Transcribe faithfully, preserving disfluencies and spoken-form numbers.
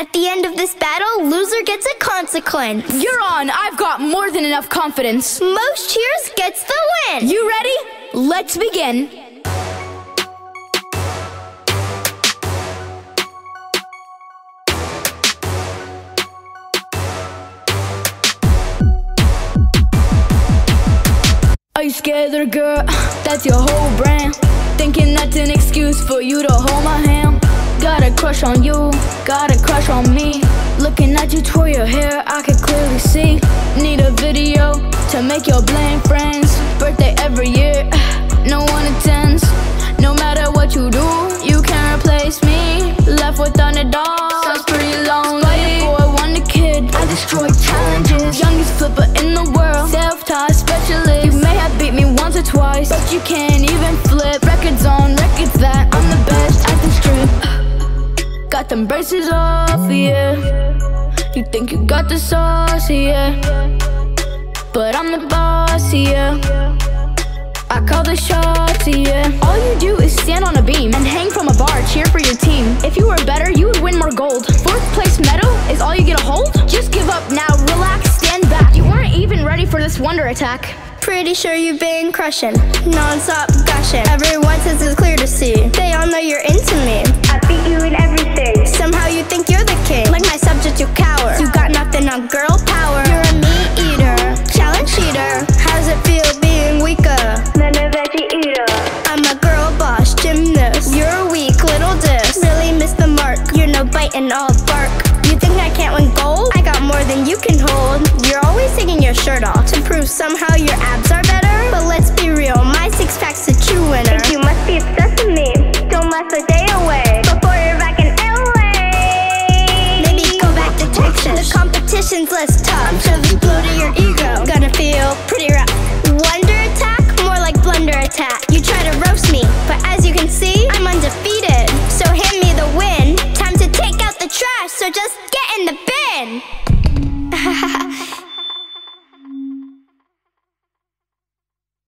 At the end of this battle, loser gets a consequence. You're on. I've got more than enough confidence. Most cheers gets the win. You ready? Let's begin. Are you scared, little girl? That's your whole brand. Thinking that's an excuse for you to hold my hand. Got a crush on you, got a crush on me. Looking at you twirl your hair, I can clearly see. Need a video to make your bland friends. Birthday every year, no one attends. No matter what you do, you can't replace me. Left with underdogs, sounds pretty lonely. Spider-Boy, wonder kid, I destroy challenges. Youngest flipper in the world, self-taught specialist. You may have beat me once or twice, but you can't even flip. Records on records that I'm the best at the strip. Got them braces off, yeah. You think you got the sauce, yeah. But I'm the boss, yeah. I call the shots, yeah. All you do is stand on a beam and hang from a bar, cheer for your team. If you were better, you would win more gold. Fourth place medal is all you get to hold? Just give up now, relax, stand back. You weren't even ready for this wonder attack. Pretty sure you've been crushing, non-stop gushing. Everyone says it's clear to see. They all know you're into me. I beat you in everything. Somehow you think you're the king. Like my subject, you cower. You got nothing on girl power. You're a meat eater, challenge cheater. How's it feel being weaker than a veggie eater? I'm a girl boss, gymnast. You're a weak little diss. Really missed the mark. You're no bite and all bark. You think I can't win gold? I got more than you can hold. You're always taking your shirt off to prove somehow your abs are better. But let's be real, my six pack's a true winner. Think you must be obsessed with me. Don't last a day away before you're back in L A. Maybe go back to Texas. The competition's less tough. I'm shoving blow to your ego. Gonna feel pretty rough. Wonder attack, more like blunder attack. You try to roast me, but as you can see, I'm undefeated. So hand me the win. Time to take out the trash, so just get in the bin.